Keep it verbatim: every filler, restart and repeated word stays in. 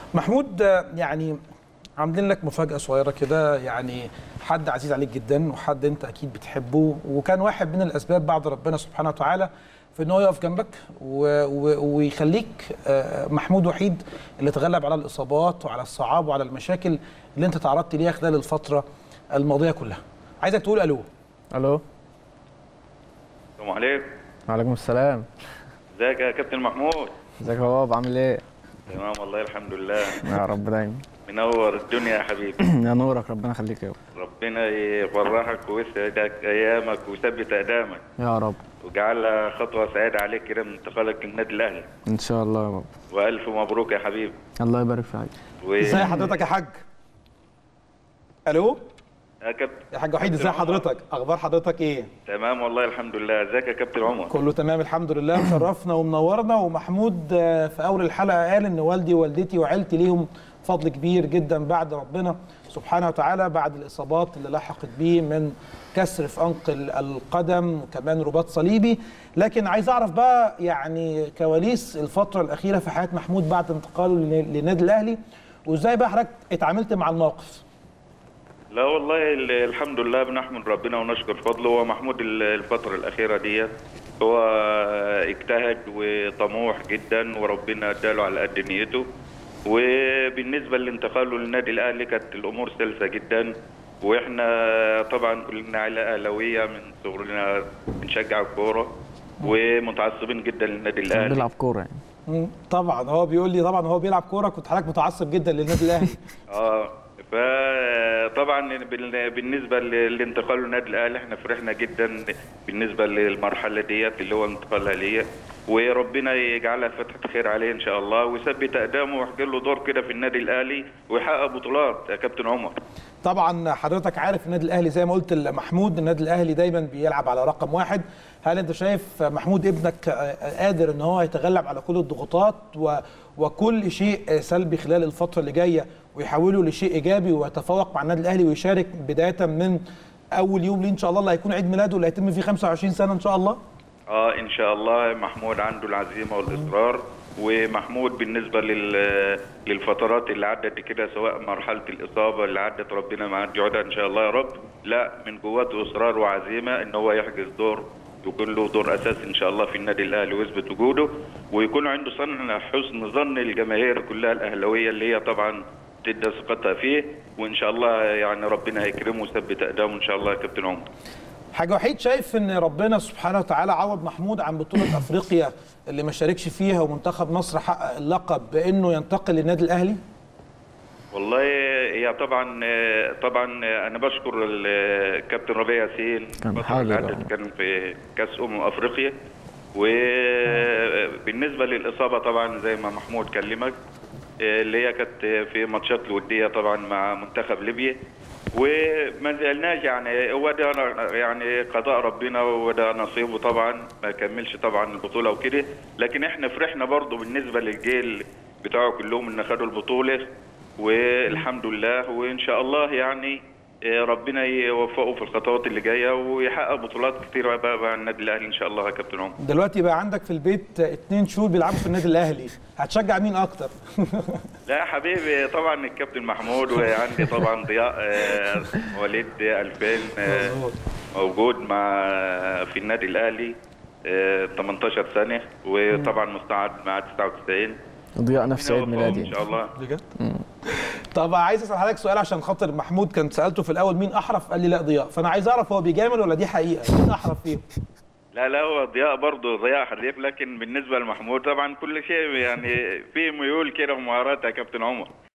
محمود، يعني عاملين لك مفاجأة صغيرة كده. يعني حد عزيز عليك جدا وحد انت اكيد بتحبه، وكان واحد من الاسباب بعد ربنا سبحانه وتعالى في ان هو يقف جنبك و... و... ويخليك محمود وحيد اللي تغلب على الاصابات وعلى الصعاب وعلى المشاكل اللي انت تعرضت ليها خلال الفترة الماضية كلها. عايزك تقول الو. الو. السلام عليكم. وعليكم السلام. ازيك يا كابتن محمود؟ ازيك يا بابا، عامل ايه؟ تمام والله الحمد لله. يا رب دايما. منور الدنيا يا حبيبي. يا نورك، ربنا يخليك يا رب. ربنا يفرحك ويسعدك ايامك ويثبت اقدامك يا رب، وجعلها خطوه سعيده عليك كده من انتقالك للنادي الاهلي ان شاء الله يا بابا. والف مبروك يا حبيبي. الله يبارك فيك. و... ازي حضرتك يا حاج؟ الو يا كابتن يا حاج وحيد، ازي حضرتك؟ اخبار حضرتك ايه؟ تمام والله الحمد لله. ازيك يا كابتن عمر؟ كله تمام الحمد لله، مشرفنا ومنورنا. ومحمود في اول الحلقه قال ان والدي ووالدتي وعيلتي ليهم فضل كبير جدا بعد ربنا سبحانه وتعالى، بعد الاصابات اللي لحقت بيه من كسر في انقل القدم وكمان رباط صليبي. لكن عايز اعرف بقى يعني كواليس الفتره الاخيره في حياه محمود بعد انتقاله للنادي الاهلي، وازاي بقى حضرتك اتعاملت مع الموقف؟ لا والله الحمد لله، بنحمد ربنا ونشكر فضله. ومحمود الفترة الأخيرة دي هو اجتهد وطموح جدا وربنا اداله على قد نيته. وبالنسبة لانتقاله للنادي الأهلي كانت الأمور سلسة جدا، واحنا طبعا كلنا عائلة أهلاوية من صغرنا بنشجع الكورة ومتعصبين جدا للنادي الأهلي. بيلعب كورة يعني. طبعا هو بيقول لي طبعا هو بيلعب كورة، كنت حضرتك متعصب جدا للنادي الأهلي. اه فطبعا بالنسبه لانتقاله للنادي الاهلي احنا فرحنا جدا بالنسبه للمرحله ديت اللي هو انتقالها ليا، وربنا يجعلها فتحه خير عليه ان شاء الله ويثبت اقدامه ويحقق له دور كده في النادي الاهلي ويحقق بطولات يا كابتن عمر. طبعا حضرتك عارف النادي الاهلي زي ما قلت لمحمود، النادي الاهلي دايما بيلعب على رقم واحد. هل انت شايف محمود ابنك قادر ان هو يتغلب على كل الضغوطات و... وكل شيء سلبي خلال الفتره اللي جايه ويحوله لشيء ايجابي ويتفوق مع النادي الاهلي ويشارك بدايه من اول يوم ليه ان شاء الله اللي هيكون عيد ميلاده اللي هيتم فيه خمسة وعشرين سنه ان شاء الله؟ اه ان شاء الله. محمود عنده العزيمه والاصرار. ومحمود بالنسبه لل للفترات اللي عدت كده، سواء مرحله الاصابه اللي عدت ربنا ما يعودها ان شاء الله يا رب، لا من جواته اصرار وعزيمه ان هو يحجز دور يكون له دور اساسي ان شاء الله في النادي الاهلي ويثبت وجوده، ويكون عنده صنع حسن ظن الجماهير كلها الاهلاويه اللي هي طبعا تدي ثقتها فيه، وان شاء الله يعني ربنا هيكرمه ويثبت اقدامه ان شاء الله يا كابتن عمر. حاج وحيد، شايف ان ربنا سبحانه وتعالى عوض محمود عن بطوله افريقيا اللي ما شاركش فيها ومنتخب مصر حقق اللقب بانه ينتقل للنادي الاهلي؟ والله هي طبعا طبعا انا بشكر الكابتن ربيع ياسين كان حاضر كان في كاس امم افريقيا. وبالنسبه للاصابه طبعا زي ما محمود كلمك اللي هي كانت في ماتشات الوديه طبعا مع منتخب ليبيا، وما زلناش يعني هو ده يعني قضاء ربنا وده نصيبه طبعا، ما كملش طبعا البطوله وكده. لكن احنا فرحنا برضه بالنسبه للجيل بتاعه كلهم ان خدوا البطوله والحمد لله، وان شاء الله يعني ربنا يوفقه في الخطوات اللي جايه ويحقق بطولات كثيره بقى مع النادي الاهلي ان شاء الله يا كابتن عمر. دلوقتي بقى عندك في البيت اثنين شهور بيلعبوا في النادي الاهلي، هتشجع مين اكتر؟ لا يا حبيبي طبعا الكابتن محمود، وعندي طبعا ضياء وليد ألفين موجود مع في النادي الاهلي ثمانية عشر سنه، وطبعا مستعد مع تسعة وتسعين. ضياء نفس عيد ميلادي ان شاء الله. بجد؟ طب عايز اسال حضرتك سؤال عشان خاطر محمود، كان سالته في الاول مين احرف قال لي لا ضياء، فانا عايز اعرف هو بيجامل ولا دي حقيقه؟ مين احرف فيهم؟ لا لا هو ضياء برضه ضياء حريف، لكن بالنسبه لمحمود طبعا كل شيء يعني في ميول كده ومهارات يا كابتن عمر.